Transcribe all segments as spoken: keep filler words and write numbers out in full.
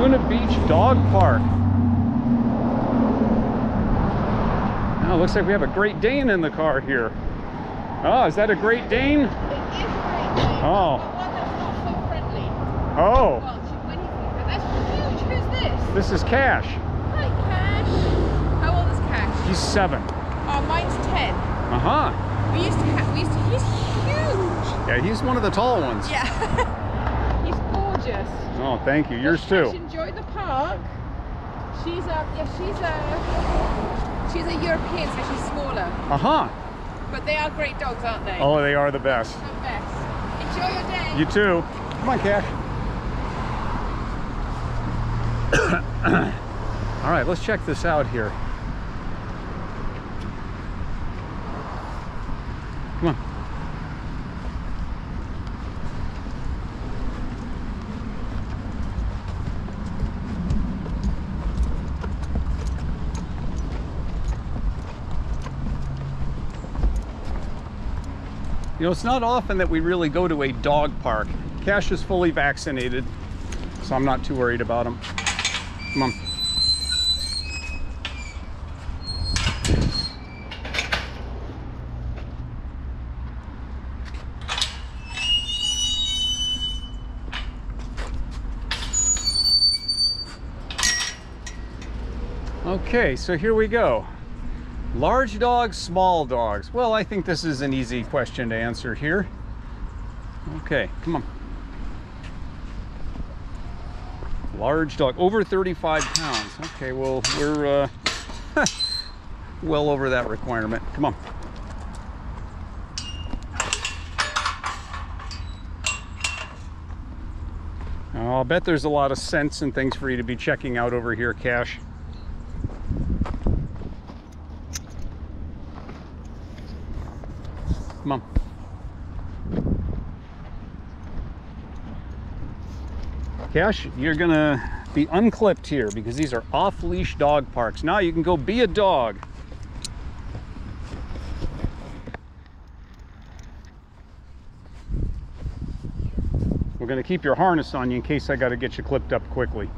Laguna Beach Dog Park. Oh, looks like we have a Great Dane in the car here. Oh, is that a Great Dane? It is a Great Dane. Oh. But one that's not so friendly. Oh. Well, she, when he's, that's huge. Who's this? This is Cash. Hi, Cash. How old is Cash? He's seven. Oh, mine's ten. Uh-huh. We used to have, we used to, he's huge. Yeah, he's one of the tall ones. Yeah. He's gorgeous. Oh, thank you. Yours too. She enjoyed the park. She's a, yeah, she's a, she's a European, so she's smaller. Uh-huh. But they are great dogs, aren't they? Oh, they are the best. The best. Enjoy your day. You too. Come on, Cash. All right, let's check this out here. Come on. You know, it's not often that we really go to a dog park. Cash is fully vaccinated, so I'm not too worried about him. Come on. Okay, so here we go. Large dogs, small dogs. Well, I think this is an easy question to answer here. Okay, come on. Large dog, over thirty-five pounds. Okay, well, we're uh, well over that requirement. Come on. I'll bet there's a lot of scents and things for you to be checking out over here, Cash. Come on. Cash, you're gonna be unclipped here because these are off-leash dog parks. Now you can go be a dog. We're gonna keep your harness on you in case I gotta get you clipped up quickly.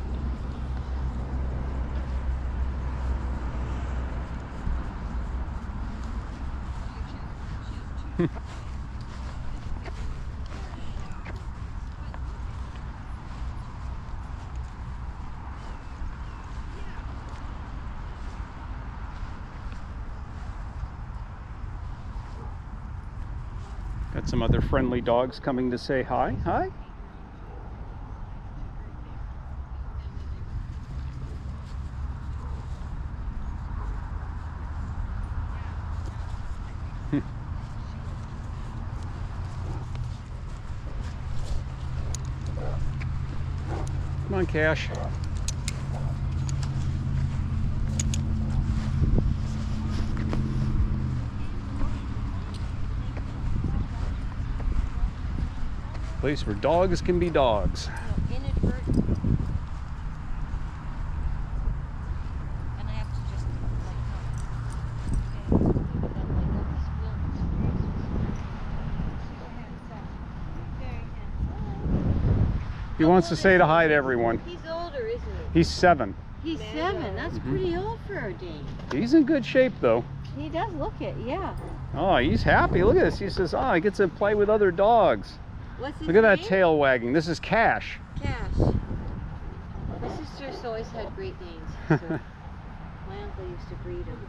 Got some other friendly dogs coming to say hi. Hi. Come on, Cash. Place where dogs can be dogs. Inadvertent. And I have to just like, He wants to say to hi to everyone. he's older, isn't he? He's seven. He's seven. That's Mhm. pretty old for a Dane. He's in good shape, though. He does look it, yeah. Oh, he's happy. Look at this. He says, oh, I get to play with other dogs. What's his Look at that name? tail wagging. This is Cash. Cash. My sister's always had Great Danes. So my uncle used to breed them.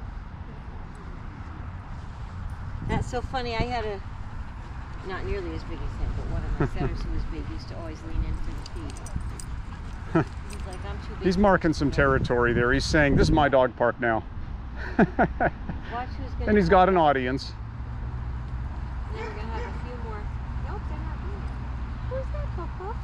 That's so funny. I had a, not nearly as big as him, but one of my setters who was big used to always lean in for the feed. He's like, I'm too big. He's marking some territory there. He's saying, this is my dog park now. Watch who's gonna And he's got an audience. And then we're gonna have a few more. Nope, they're not doing it. Who's that, Puff-Puffs?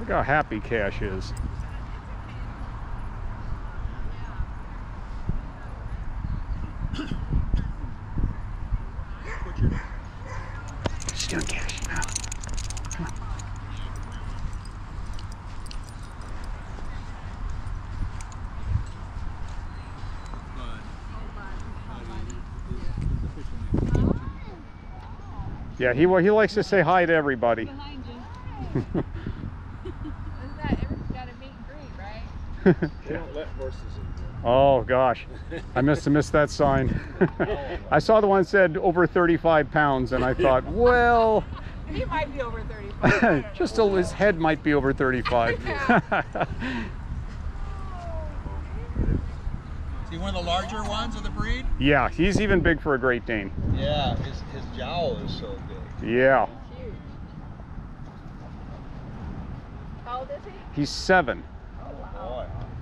Look how happy Cash is. She's doing Cash. Come on. Yeah, he he likes to say hi to everybody. Behind you. Isn't that everyone's got a meet and greet, right? They don't let horses in. Oh gosh, I must have missed that sign. I saw the one that said over thirty-five pounds, and I thought, well, He might be over thirty-five. I don't just know. a, his head might be over thirty-five. Is he one of the larger ones of the breed? Yeah, he's even big for a Great Dane. Yeah, his, his jowl is so big. Yeah, Huge. How old is he? he's seven. Oh, wow. Boy.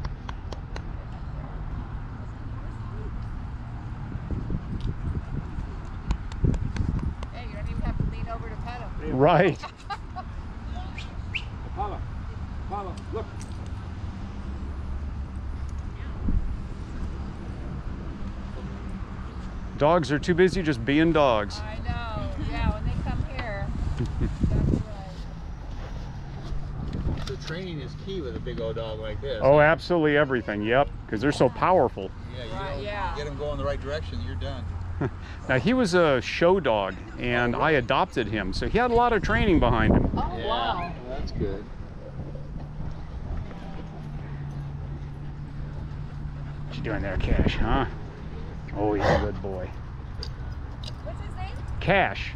Hey, you don't even have to lean over to pet him. Right. Apollo, Apollo, look. Dogs are too busy just being dogs. I know. Yeah, when they come here, that's right. So training is key with a big old dog like this. Oh, absolutely everything. Yep, because they're so powerful. Yeah, you Right, don't yeah. get him going the right direction, you're done. Now he was a show dog, and I adopted him, so he had a lot of training behind him. Oh, wow. Well, that's good. What you doing there, Cash, huh? Oh, he's a good boy. What's his name? Cash.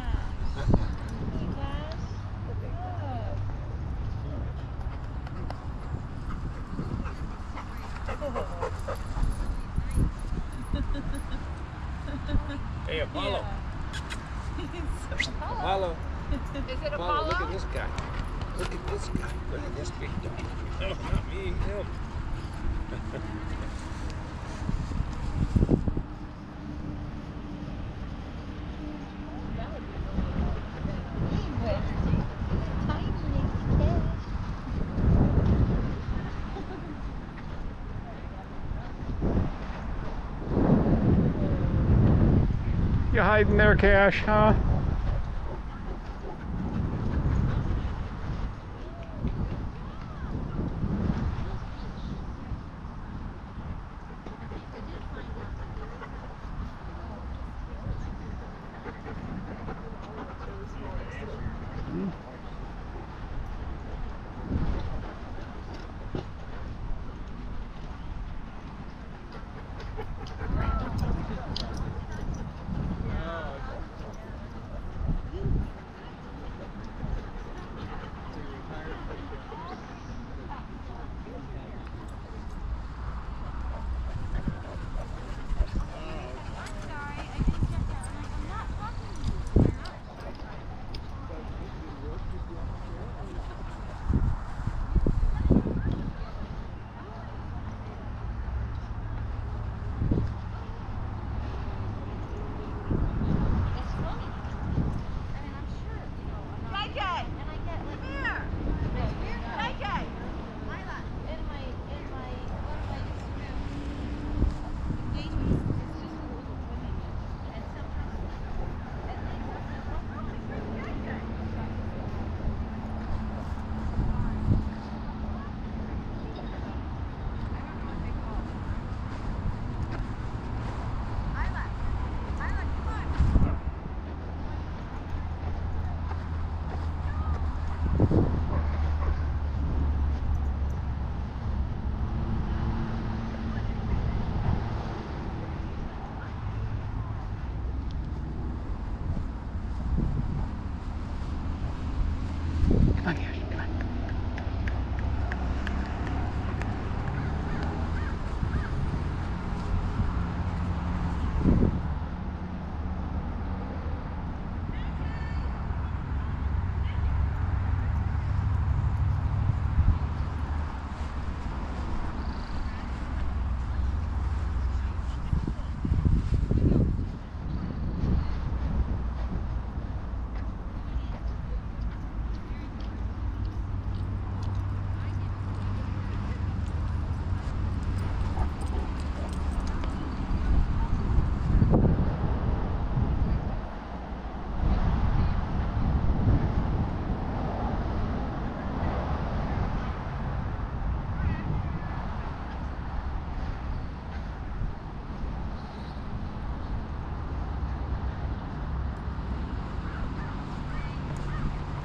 Hey, Apollo. Apollo. Apollo. Is it Apollo, Apollo? look at this guy. Look at this guy. Look at this big dog. No, not me, him. You hiding there, Cash, huh?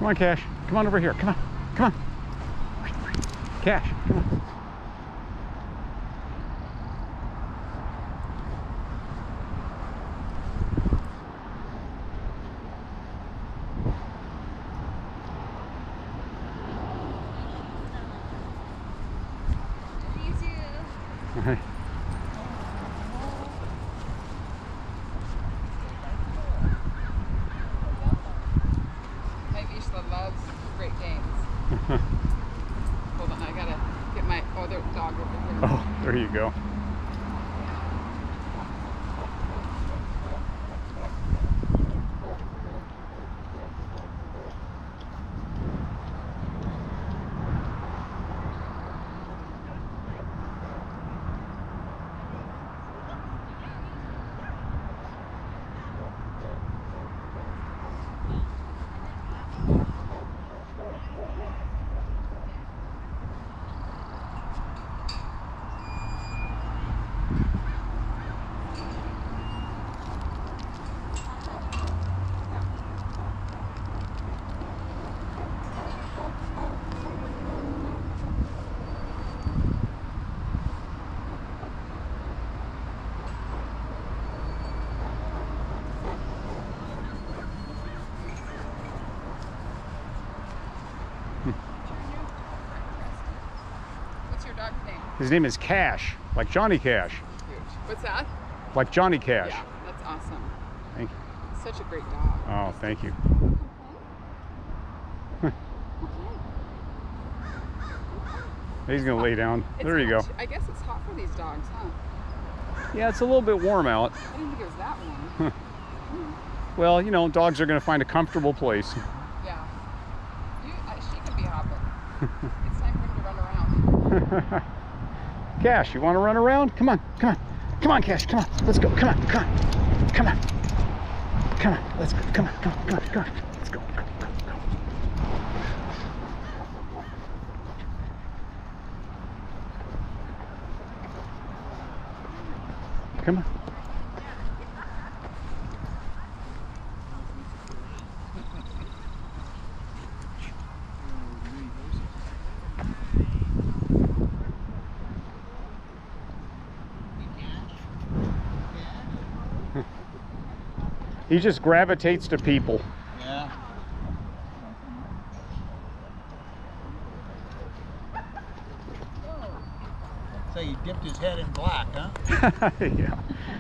Come on, Cash. Come on over here. Come on. Come on. Cash, come on. Right. My Vishla loves Great Danes. Hold on, I gotta get my other dog over here. Oh, there you go. What's your dog's name? His name is Cash, like Johnny Cash. Huge. What's that? Like Johnny Cash. Yeah, that's awesome. Thank you. Such a great dog. Oh, thank you. He's gonna lay down. It's There you go. hot- I guess it's hot for these dogs, huh? Yeah, it's a little bit warm out. I didn't think it was that warm. Well, you know, dogs are gonna find a comfortable place. Yeah. You, uh, she can be hot, but it's time for him to run around. Cash, you want to run around? Come on, come on, come on, Cash, come on, let's go, come on, come on, come on, come on, let's go, come on, come on, come on, come on, let's go, go, go, go. Come on. He just gravitates to people. Yeah. So he dipped his head in black, huh? Yeah.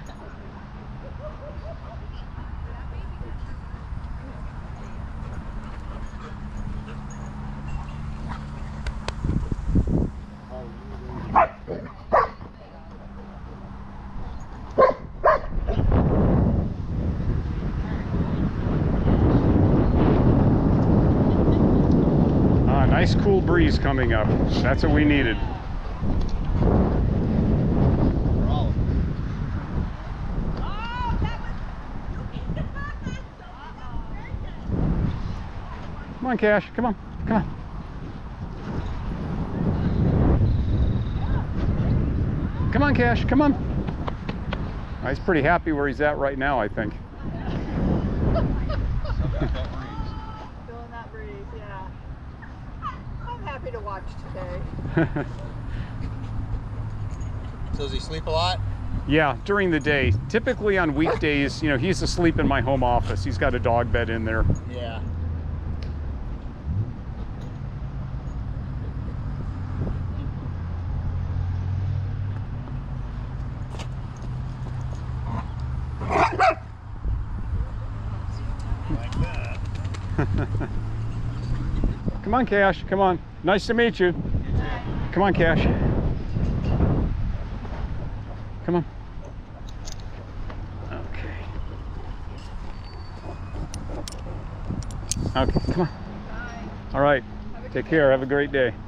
Ah, nice cool breeze coming up. That's what we needed. Come on, Cash. Come on. Come on. Come on, Cash. Come on. Oh, he's pretty happy where he's at right now, I think. Feeling that breeze, yeah. I'm happy to watch today. So does he sleep a lot? Yeah, during the day. Typically on weekdays, you know, he's asleep in my home office. He's got a dog bed in there. Yeah. Like that. Come on, Cash. Come on. Nice to meet you. Come on, Cash. Come on. Okay. Okay, come on. All right. Take care. Have a great day.